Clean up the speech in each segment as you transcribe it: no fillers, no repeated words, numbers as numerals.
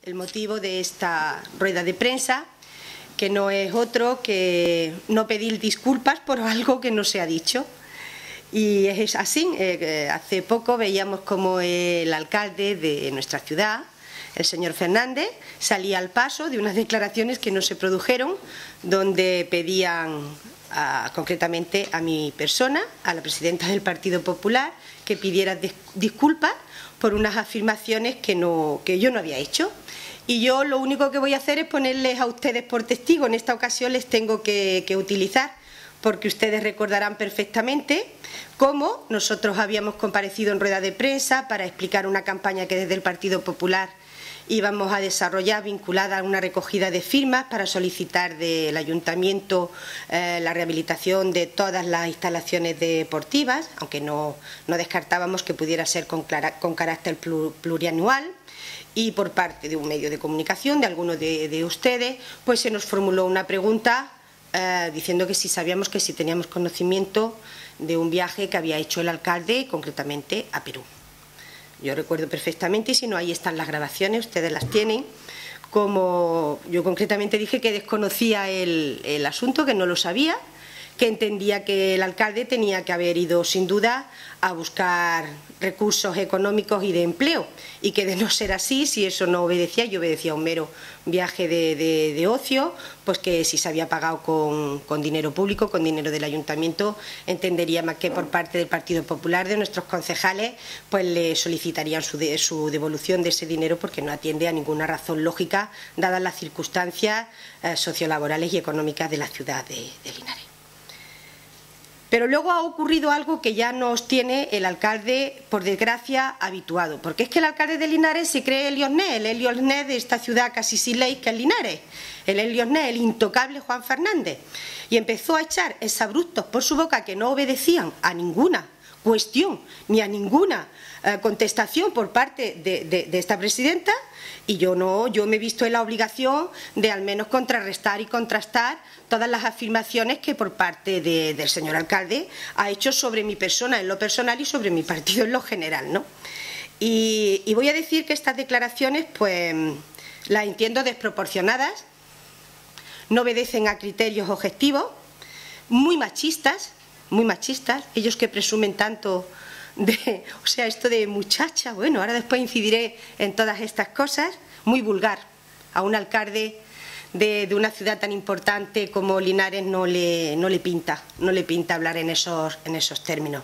el motivo de esta rueda de prensa, que no es otro que no pedir disculpas por algo que no se ha dicho. Y es así. Hace poco veíamos como el alcalde de nuestra ciudad, el señor Fernández, salía al paso de unas declaraciones que no se produjeron, donde pedían concretamente a mi persona, a la presidenta del Partido Popular, que pidiera disculpas por unas afirmaciones que yo no había hecho. Y yo lo único que voy a hacer es ponerles a ustedes por testigo. En esta ocasión les tengo que utilizar, porque ustedes recordarán perfectamente cómo nosotros habíamos comparecido en rueda de prensa para explicar una campaña que desde el Partido Popular íbamos a desarrollar vinculada a una recogida de firmas para solicitar del Ayuntamiento la rehabilitación de todas las instalaciones deportivas, aunque no descartábamos que pudiera ser con carácter plurianual. Y por parte de un medio de comunicación, de algunos de ustedes, pues se nos formuló una pregunta diciendo que si sabíamos, que si teníamos conocimiento de un viaje que había hecho el alcalde, concretamente a Perú. Yo recuerdo perfectamente, y si no, ahí están las grabaciones, ustedes las tienen, como yo concretamente dije que desconocía el asunto, que no lo sabía, que entendía que el alcalde tenía que haber ido sin duda a buscar recursos económicos y de empleo, y que de no ser así, si eso no obedecía, yo obedecía a un mero viaje de ocio, pues que si se había pagado con dinero público, con dinero del ayuntamiento, entendería más que por parte del Partido Popular, de nuestros concejales, pues le solicitarían su devolución de ese dinero, porque no atiende a ninguna razón lógica, dadas las circunstancias sociolaborales y económicas de la ciudad de Linares. Pero luego ha ocurrido algo que ya nos tiene el alcalde, por desgracia, habituado. Porque es que el alcalde de Linares se cree el Helios Ness de esta ciudad casi sin ley que es Linares. El Helios Ness, el intocable Juan Fernández. Y empezó a echar exabruptos por su boca que no obedecían a ninguna cuestión ni a ninguna contestación por parte de esta presidenta, y yo me he visto en la obligación de al menos contrarrestar y contrastar todas las afirmaciones que por parte del señor alcalde ha hecho sobre mi persona en lo personal y sobre mi partido en lo general, ¿no? Y voy a decir que estas declaraciones pues las entiendo desproporcionadas, no obedecen a criterios objetivos, muy machistas, ellos que presumen tanto o sea, esto de muchacha, bueno, ahora después incidiré en todas estas cosas, muy vulgar. A un alcalde de una ciudad tan importante como Linares no le pinta hablar en esos términos.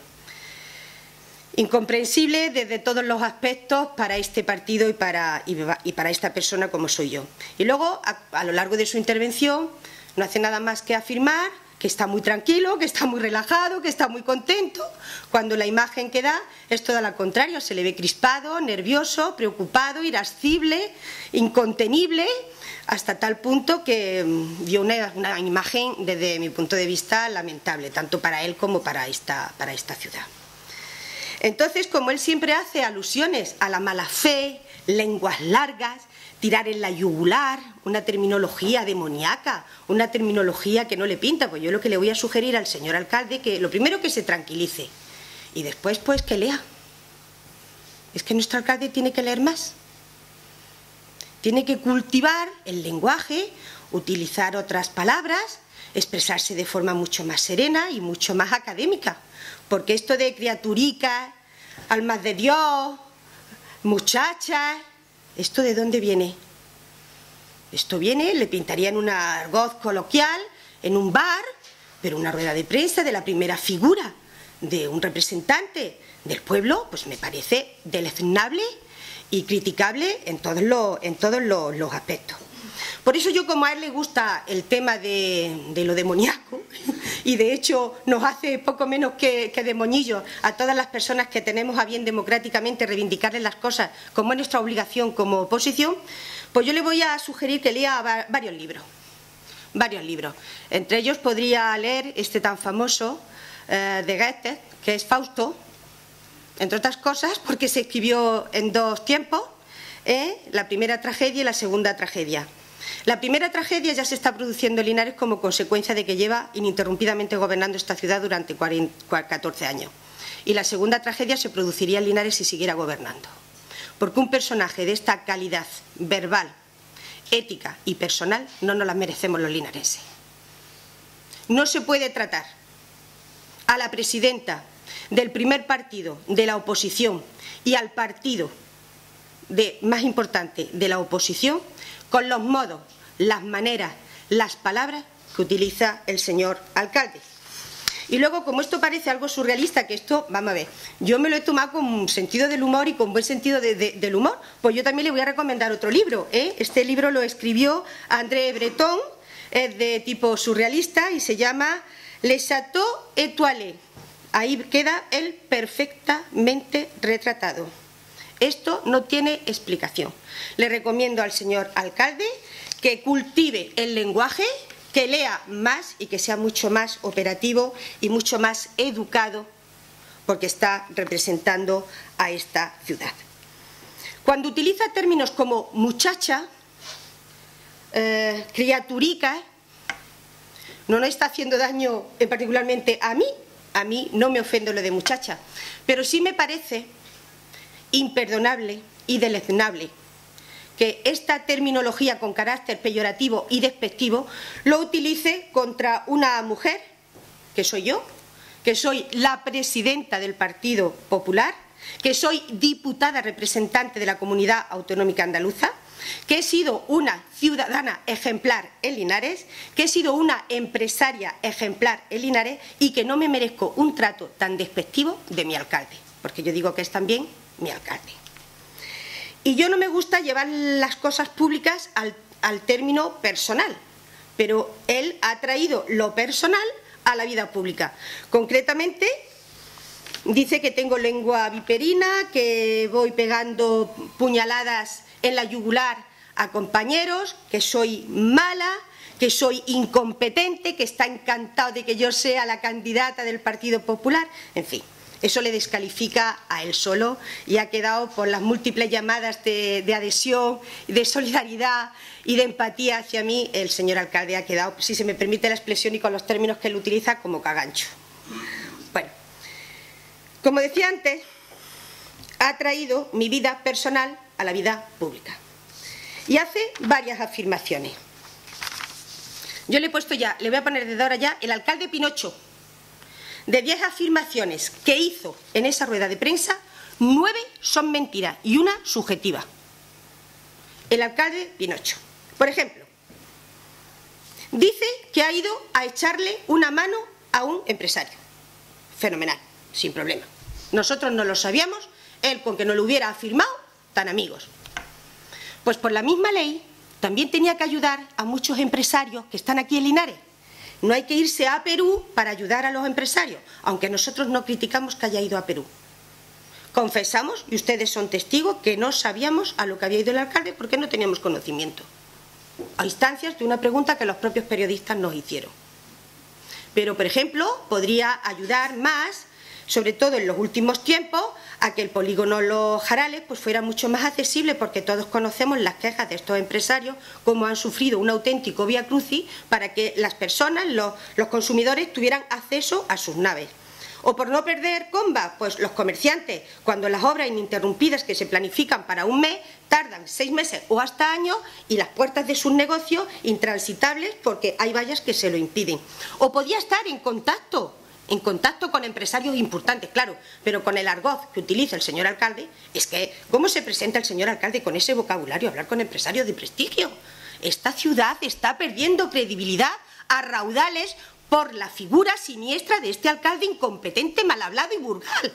Incomprensible desde todos los aspectos para este partido y para esta persona como soy yo. Y luego, a lo largo de su intervención, no hace nada más que afirmar que está muy tranquilo, que está muy relajado, que está muy contento, cuando la imagen que da es toda la contraria. Se le ve crispado, nervioso, preocupado, irascible, incontenible, hasta tal punto que dio una imagen, desde mi punto de vista, lamentable, tanto para él como para esta ciudad. Entonces, como él siempre hace alusiones a la mala fe, lenguas largas, tirar en la yugular, una terminología demoníaca, una terminología que no le pinta, pues yo lo que le voy a sugerir al señor alcalde, que lo primero que se tranquilice y después pues que lea. Es que nuestro alcalde tiene que leer más, tiene que cultivar el lenguaje, utilizar otras palabras, expresarse de forma mucho más serena y mucho más académica, porque esto de criaturicas, almas de Dios, muchachas, ¿esto de dónde viene? Esto viene, le pintaría en una argot coloquial, en un bar, pero una rueda de prensa de la primera figura de un representante del pueblo, pues me parece deleznable y criticable en todos los aspectos. Por eso yo, como a él le gusta el tema de lo demoníaco, y de hecho nos hace poco menos que demonillos a todas las personas que tenemos a bien democráticamente reivindicarles las cosas como es nuestra obligación como oposición, pues yo le voy a sugerir que lea varios libros. Entre ellos podría leer este tan famoso de Goethe, que es Fausto, entre otras cosas porque se escribió en dos tiempos, la primera tragedia y la segunda tragedia. La primera tragedia ya se está produciendo en Linares como consecuencia de que lleva ininterrumpidamente gobernando esta ciudad durante 14 años. Y la segunda tragedia se produciría en Linares si siguiera gobernando. porque un personaje de esta calidad verbal, ética y personal no nos las merecemos los linarenses. No se puede tratar a la presidenta del primer partido de la oposición y al partido más importante de la oposición con los modos, las maneras, las palabras que utiliza el señor alcalde. Y luego, como esto parece algo surrealista, que esto, vamos a ver, yo me lo he tomado con sentido del humor y con buen sentido del humor, pues yo también le voy a recomendar otro libro, ¿eh? Este libro lo escribió André Breton, es de tipo surrealista y se llama Le Château Étoilé. Ahí queda él perfectamente retratado. Esto no tiene explicación. Le recomiendo al señor alcalde que cultive el lenguaje, que lea más y que sea mucho más operativo y mucho más educado, porque está representando a esta ciudad. Cuando utiliza términos como muchacha, criaturica, no nos está haciendo daño particularmente a mí no me ofende lo de muchacha, pero sí me parece imperdonable y deleznable que esta terminología con carácter peyorativo y despectivo lo utilice contra una mujer, que soy yo, que soy la presidenta del Partido Popular, que soy diputada representante de la Comunidad Autonómica Andaluza, que he sido una ciudadana ejemplar en Linares, que he sido una empresaria ejemplar en Linares y que no me merezco un trato tan despectivo de mi alcalde, porque yo digo que es también mi alcalde. Y yo no me gusta llevar las cosas públicas al término personal, pero él ha traído lo personal a la vida pública. Concretamente, dice que tengo lengua viperina, que voy pegando puñaladas en la yugular a compañeros, que soy mala, que soy incompetente, que está encantado de que yo sea la candidata del Partido Popular, en fin. Eso le descalifica a él solo y ha quedado por las múltiples llamadas de adhesión, de solidaridad y de empatía hacia mí, el señor alcalde ha quedado, si se me permite la expresión y con los términos que él utiliza, como cagancho. Bueno, como decía antes, ha traído mi vida personal a la vida pública y hace varias afirmaciones. Yo le he puesto ya, le voy a poner desde ahora ya, el alcalde Pinocho. De 10 afirmaciones que hizo en esa rueda de prensa, 9 son mentiras y una subjetiva. El alcalde Pinocho. Por ejemplo, dice que ha ido a echarle una mano a un empresario. Fenomenal, sin problema. Nosotros no lo sabíamos, él con que no lo hubiera afirmado, tan amigos. Pues por la misma ley también tenía que ayudar a muchos empresarios que están aquí en Linares. No hay que irse a Perú para ayudar a los empresarios, aunque nosotros no criticamos que haya ido a Perú. Confesamos, y ustedes son testigos, que no sabíamos a lo que había ido el alcalde porque no teníamos conocimiento, a instancias de una pregunta que los propios periodistas nos hicieron. Pero, por ejemplo, podría ayudar más, sobre todo en los últimos tiempos, a que el polígono Los Jarales pues fuera mucho más accesible, porque todos conocemos las quejas de estos empresarios, cómo han sufrido un auténtico vía crucis para que las personas, los consumidores, tuvieran acceso a sus naves. O por no perder comba, pues los comerciantes, cuando las obras ininterrumpidas que se planifican para un mes, tardan 6 meses o hasta años y las puertas de sus negocios intransitables porque hay vallas que se lo impiden. O podía estar en contacto con empresarios importantes, claro, pero con el argot que utiliza el señor alcalde, es que, ¿cómo se presenta el señor alcalde con ese vocabulario a hablar con empresarios de prestigio? Esta ciudad está perdiendo credibilidad a raudales por la figura siniestra de este alcalde incompetente, mal hablado y vulgar.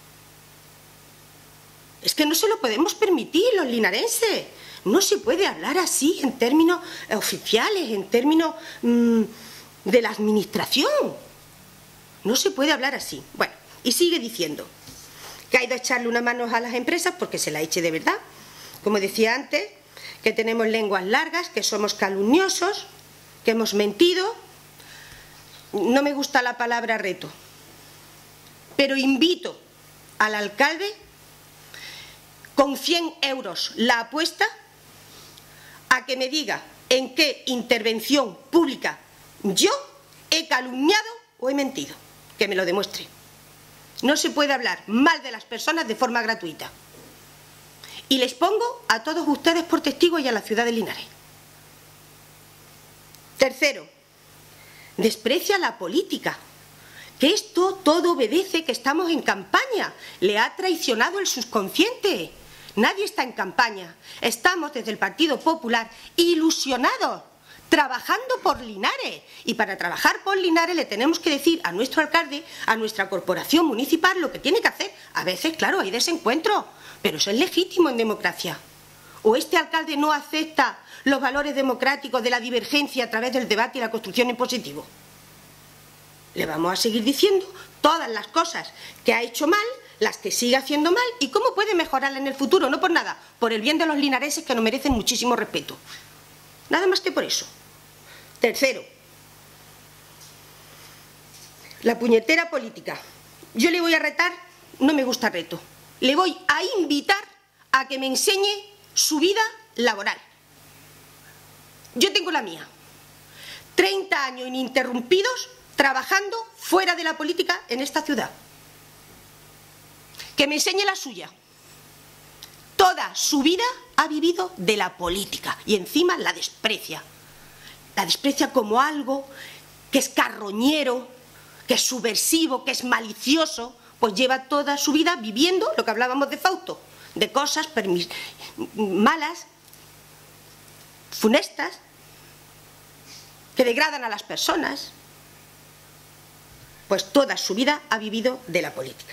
Es que no se lo podemos permitir los linarenses. No se puede hablar así en términos oficiales, en términos de la administración. No se puede hablar así. Bueno, y sigue diciendo que ha ido a echarle una mano a las empresas porque se la eche de verdad. Como decía antes, que tenemos lenguas largas, que somos calumniosos, que hemos mentido. No me gusta la palabra reto, pero invito al alcalde con 100 euros la apuesta a que me diga en qué intervención pública yo he calumniado o he mentido. Que me lo demuestre. No se puede hablar mal de las personas de forma gratuita. Y les pongo a todos ustedes por testigos y a la ciudad de Linares. Tercero, desprecia la política. Que esto todo obedece que estamos en campaña. Le ha traicionado el subconsciente. Nadie está en campaña. Estamos desde el Partido Popular ilusionados, trabajando por Linares. Y para trabajar por Linares le tenemos que decir a nuestro alcalde, a nuestra corporación municipal lo que tiene que hacer. A veces, claro, hay desencuentros, pero eso es legítimo en democracia. ¿O este alcalde no acepta los valores democráticos de la divergencia a través del debate y la construcción en positivo? Le vamos a seguir diciendo todas las cosas que ha hecho mal, las que sigue haciendo mal y cómo puede mejorarla en el futuro, no por nada, por el bien de los linareses que nos merecen muchísimo respeto. Nada más que por eso. Tercero, la puñetera política. Yo le voy a retar, no me gusta reto, le voy a invitar a que me enseñe su vida laboral. Yo tengo la mía. 30 años ininterrumpidos trabajando fuera de la política en esta ciudad. Que me enseñe la suya. Toda su vida ha vivido de la política y encima la desprecia. La desprecia como algo que es carroñero, que es subversivo, que es malicioso, pues lleva toda su vida viviendo lo que hablábamos de Fausto, de cosas malas, funestas, que degradan a las personas. Pues toda su vida ha vivido de la política.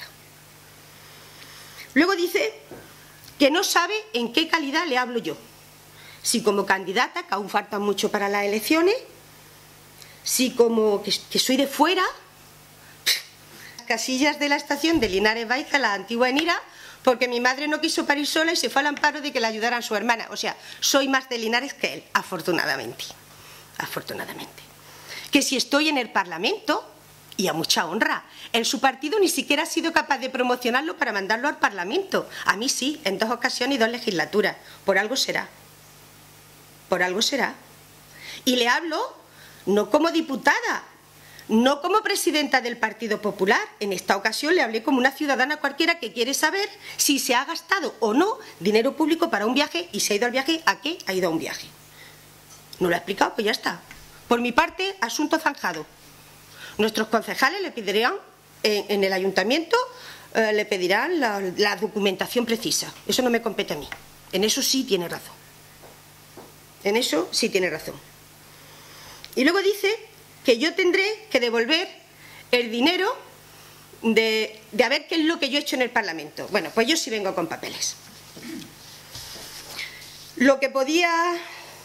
Luego dice que no sabe en qué calidad le hablo yo. Si como candidata, que aún falta mucho para las elecciones, si como que soy de fuera, las casillas de la estación de Linares Baeza, la antigua Enira, porque mi madre no quiso parir sola y se fue al amparo de que la ayudaran su hermana. O sea, soy más de Linares que él, afortunadamente. Afortunadamente. Que si estoy en el Parlamento, y a mucha honra, en su partido ni siquiera ha sido capaz de promocionarlo para mandarlo al Parlamento. A mí sí, en 2 ocasiones y 2 legislaturas. Por algo será. Por algo será. Y le hablo no como diputada, no como presidenta del Partido Popular. En esta ocasión le hablé como una ciudadana cualquiera que quiere saber si se ha gastado o no dinero público para un viaje y si ha ido al viaje, ¿a qué ha ido a un viaje? No lo ha explicado, pues ya está. Por mi parte, asunto zanjado. Nuestros concejales le pedirán en el ayuntamiento, le pedirán la documentación precisa. Eso no me compete a mí. En eso sí tiene razón. En eso sí tiene razón. Y luego dice que yo tendré que devolver el dinero de a ver qué es lo que yo he hecho en el Parlamento. Bueno, pues yo sí vengo con papeles. Lo que he podido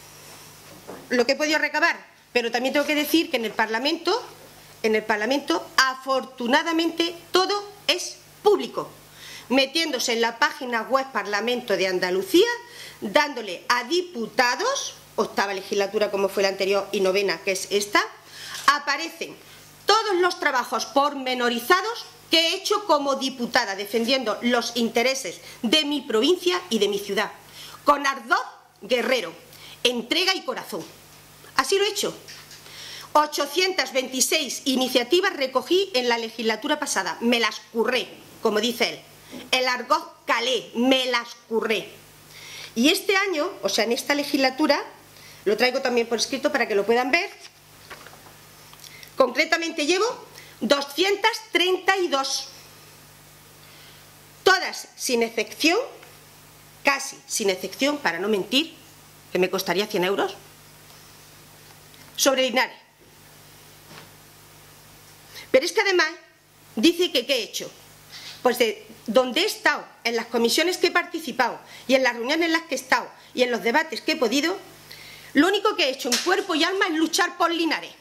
recabar, pero también tengo que decir que en el Parlamento, afortunadamente, todo es público. Metiéndose en la página web Parlamento de Andalucía, dándole a diputados, 8ª legislatura como fue la anterior y 9ª que es esta, aparecen todos los trabajos pormenorizados que he hecho como diputada, defendiendo los intereses de mi provincia y de mi ciudad. Con ardor guerrero, entrega y corazón. Así lo he hecho. 826 iniciativas recogí en la legislatura pasada, me las curré, como dice él. El argot calé, me las curré. Y este año, o sea, en esta legislatura, lo traigo también por escrito para que lo puedan ver, concretamente llevo 232, todas sin excepción, casi sin excepción, para no mentir, que me costaría 100 euros, sobre Linares. Pero es que además dice que ¿qué he hecho? Pues de donde he estado, en las comisiones que he participado y en las reuniones en las que he estado y en los debates que he podido, lo único que he hecho en cuerpo y alma es luchar por Linares.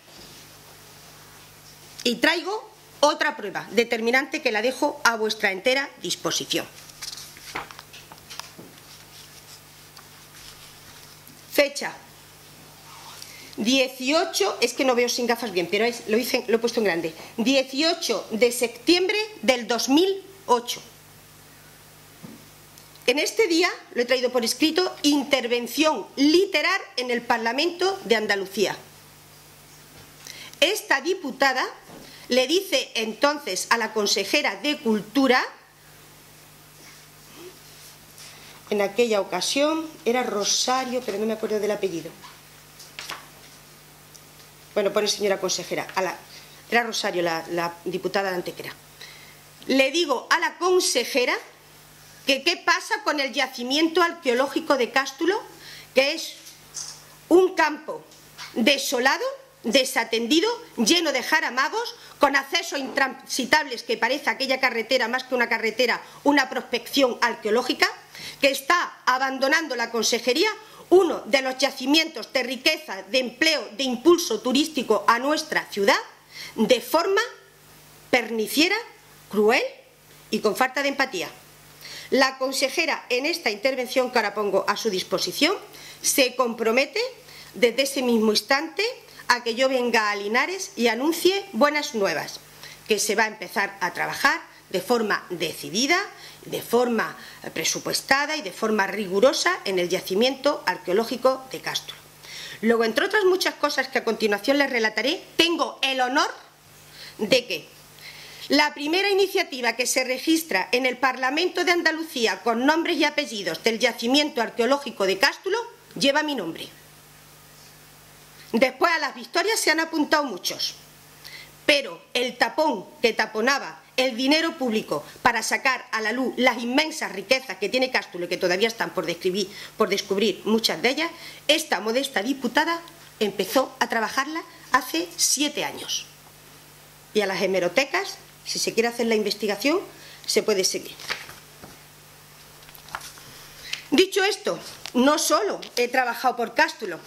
Y traigo otra prueba determinante que la dejo a vuestra entera disposición. Fecha 18, es que no veo sin gafas bien, pero lo he puesto en grande. 18 de septiembre del 2008. En este día, lo he traído por escrito, intervención literal en el Parlamento de Andalucía. Esta diputada le dice entonces a la consejera de Cultura en aquella ocasión, era Rosario, pero no me acuerdo del apellido. Bueno, pone señora consejera, era Rosario, la diputada de Antequera. Le digo a la consejera que qué pasa con el yacimiento arqueológico de Cástulo, que es un campo desolado, desatendido, lleno de jaramagos, con accesos intransitables que parece aquella carretera, más que una carretera, una prospección arqueológica, que está abandonando la consejería uno de los yacimientos de riqueza, de empleo, de impulso turístico a nuestra ciudad, de forma perniciera, cruel y con falta de empatía. La consejera, en esta intervención que ahora pongo a su disposición, se compromete desde ese mismo instante a que yo venga a Linares y anuncie buenas nuevas, que se va a empezar a trabajar de forma decidida, de forma presupuestada y de forma rigurosa en el yacimiento arqueológico de Cástulo. Luego, entre otras muchas cosas que a continuación les relataré, tengo el honor de que la primera iniciativa que se registra en el Parlamento de Andalucía con nombres y apellidos del yacimiento arqueológico de Cástulo lleva mi nombre. Después a las victorias se han apuntado muchos, pero el tapón que taponaba el dinero público para sacar a la luz las inmensas riquezas que tiene Cástulo y que todavía están por descubrir muchas de ellas, esta modesta diputada empezó a trabajarla hace 7 años. Y a las hemerotecas, si se quiere hacer la investigación, se puede seguir. Dicho esto, no solo he trabajado por Cástulo,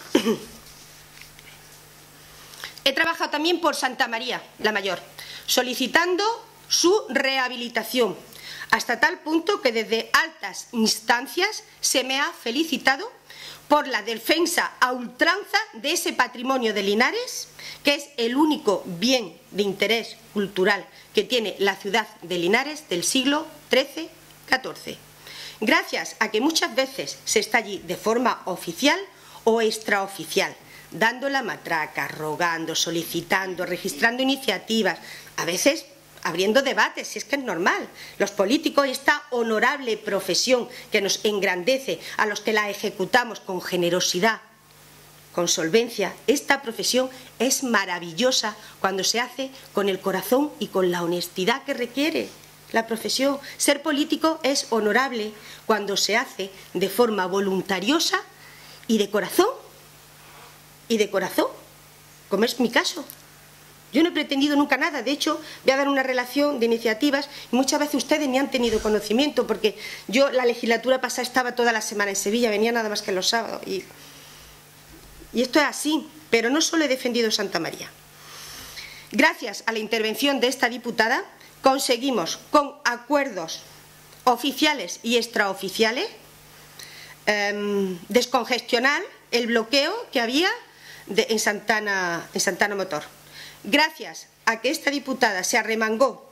he trabajado también por Santa María la Mayor, solicitando su rehabilitación, hasta tal punto que desde altas instancias se me ha felicitado por la defensa a ultranza de ese patrimonio de Linares, que es el único bien de interés cultural que tiene la ciudad de Linares del siglo XIII-XIV. Gracias a que muchas veces se está allí de forma oficial o extraoficial, dando la matraca, rogando, solicitando, registrando iniciativas, a veces abriendo debates, si es que es normal. Los políticos, esta honorable profesión que nos engrandece, a los que la ejecutamos con generosidad, con solvencia, esta profesión es maravillosa cuando se hace con el corazón y con la honestidad que requiere la profesión. Ser político es honorable cuando se hace de forma voluntariosa y de corazón, como es mi caso. Yo no he pretendido nunca nada, de hecho voy a dar una relación de iniciativas y muchas veces ustedes ni han tenido conocimiento, porque yo la legislatura pasada estaba toda la semana en Sevilla, venía nada más que los sábados y esto es así, pero no solo he defendido Santa María. Gracias a la intervención de esta diputada conseguimos, con acuerdos oficiales y extraoficiales, descongestionar el bloqueo que había en Santana Motor. Gracias a que esta diputada se arremangó,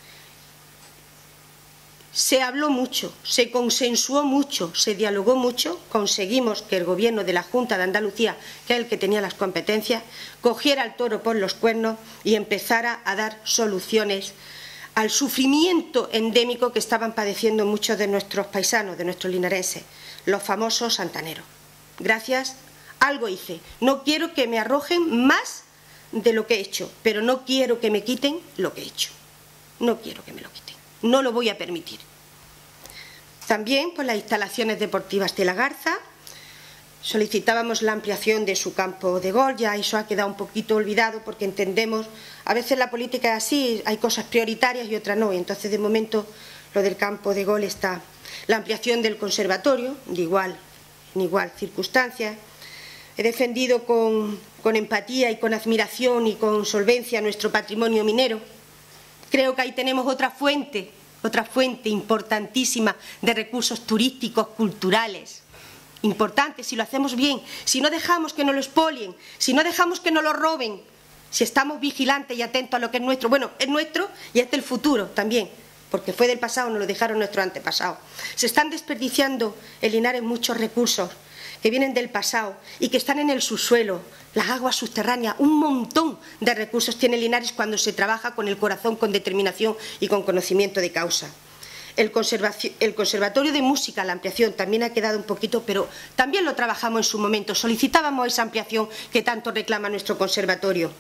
se habló mucho, se consensuó mucho, se dialogó mucho, conseguimos que el gobierno de la Junta de Andalucía, que es el que tenía las competencias, cogiera el toro por los cuernos y empezara a dar soluciones al sufrimiento endémico que estaban padeciendo muchos de nuestros paisanos, de nuestros linarenses, los famosos santaneros. Gracias, algo hice. No quiero que me arrojen más de lo que he hecho, pero no quiero que me quiten lo que he hecho. No quiero que me lo quiten. No lo voy a permitir. También por las instalaciones deportivas de La Garza solicitábamos la ampliación de su campo de golf. Ya eso ha quedado un poquito olvidado porque entendemos, a veces la política es así, hay cosas prioritarias y otras no, y entonces de momento lo del campo de golf está. La ampliación del conservatorio, en igual circunstancia. He defendido con empatía y con admiración y con solvencia nuestro patrimonio minero. Creo que ahí tenemos otra fuente importantísima de recursos turísticos, culturales, importantes, si lo hacemos bien, si no dejamos que nos lo expolien, si no dejamos que nos lo roben, si estamos vigilantes y atentos a lo que es nuestro. Bueno, es nuestro y es del futuro también, porque fue del pasado, nos lo dejaron nuestros antepasados. Se están desperdiciando en Linares muchos recursos que vienen del pasado y que están en el subsuelo, las aguas subterráneas, un montón de recursos tiene Linares cuando se trabaja con el corazón, con determinación y con conocimiento de causa. El Conservatorio de Música, la ampliación también ha quedado un poquito, pero también lo trabajamos en su momento. Solicitábamos esa ampliación que tanto reclama nuestro conservatorio.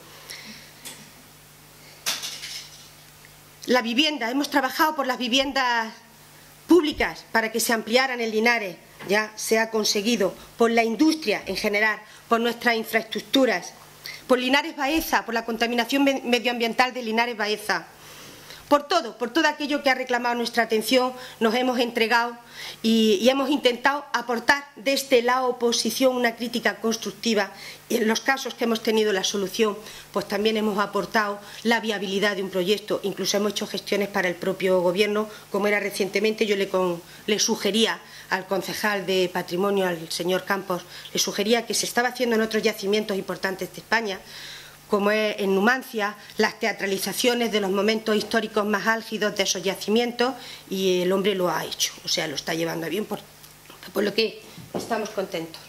La vivienda, hemos trabajado por las viviendas públicas para que se ampliaran en Linares, ya se ha conseguido, por la industria en general, por nuestras infraestructuras, por Linares Baeza, por la contaminación medioambiental de Linares Baeza. Por todo aquello que ha reclamado nuestra atención, nos hemos entregado y hemos intentado aportar desde la oposición una crítica constructiva. Y en los casos que hemos tenido la solución, pues también hemos aportado la viabilidad de un proyecto. Incluso hemos hecho gestiones para el propio Gobierno, como era recientemente. Yo le sugería al concejal de Patrimonio, al señor Campos, le sugería que se estaba haciendo en otros yacimientos importantes de España, como es en Numancia, las teatralizaciones de los momentos históricos más álgidos de esos yacimientos, y el hombre lo ha hecho, o sea, lo está llevando bien, por lo que estamos contentos.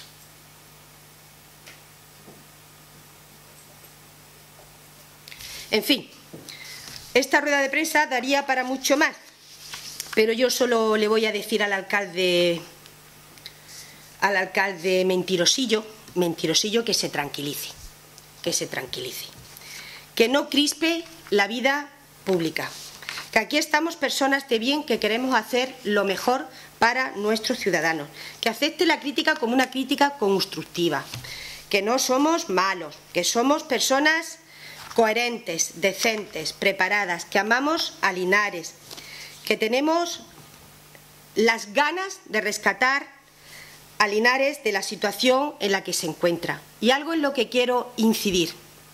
En fin, esta rueda de prensa daría para mucho más, pero yo solo le voy a decir al alcalde mentirosillo que se tranquilice. Que no crispe la vida pública, que aquí estamos personas de bien que queremos hacer lo mejor para nuestros ciudadanos, que acepte la crítica como una crítica constructiva, que no somos malos, que somos personas coherentes, decentes, preparadas, que amamos a Linares, que tenemos las ganas de rescatar a Linares de la situación en la que se encuentra. Y algo en lo que quiero incidir.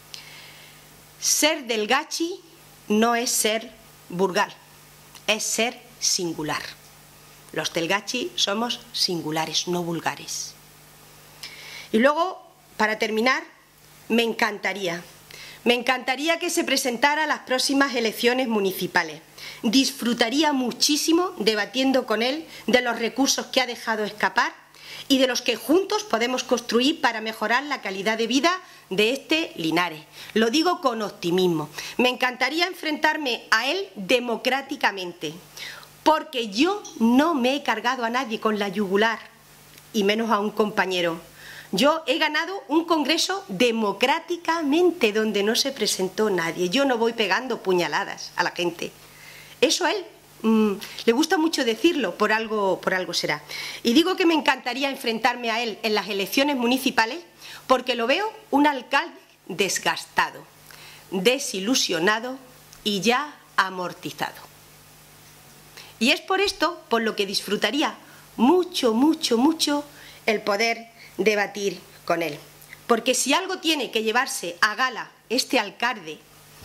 Ser del Gachi no es ser burgal, es ser singular. Los del Gachi somos singulares, no vulgares. Y luego, para terminar, me encantaría que se presentara a las próximas elecciones municipales. Disfrutaría muchísimo debatiendo con él de los recursos que ha dejado escapar y de los que juntos podemos construir para mejorar la calidad de vida de este Linares. Lo digo con optimismo. Me encantaría enfrentarme a él democráticamente, porque yo no me he cargado a nadie con la yugular, y menos a un compañero. Yo he ganado un congreso democráticamente, donde no se presentó nadie. Yo no voy pegando puñaladas a la gente. Eso a él le gusta mucho decirlo, por algo será. Y digo que me encantaría enfrentarme a él en las elecciones municipales porque lo veo un alcalde desgastado, desilusionado y ya amortizado. Y es por esto por lo que disfrutaría mucho el poder debatir con él. Porque si algo tiene que llevarse a gala este alcalde,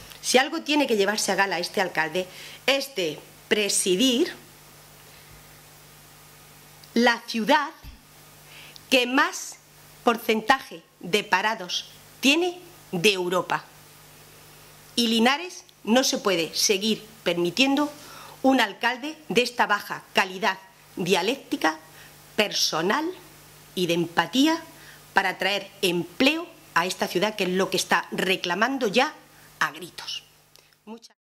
es de presidir la ciudad que más porcentaje de parados tiene de Europa. Y Linares no se puede seguir permitiendo un alcalde de esta baja calidad dialéctica, personal y de empatía para traer empleo a esta ciudad, que es lo que está reclamando ya a gritos.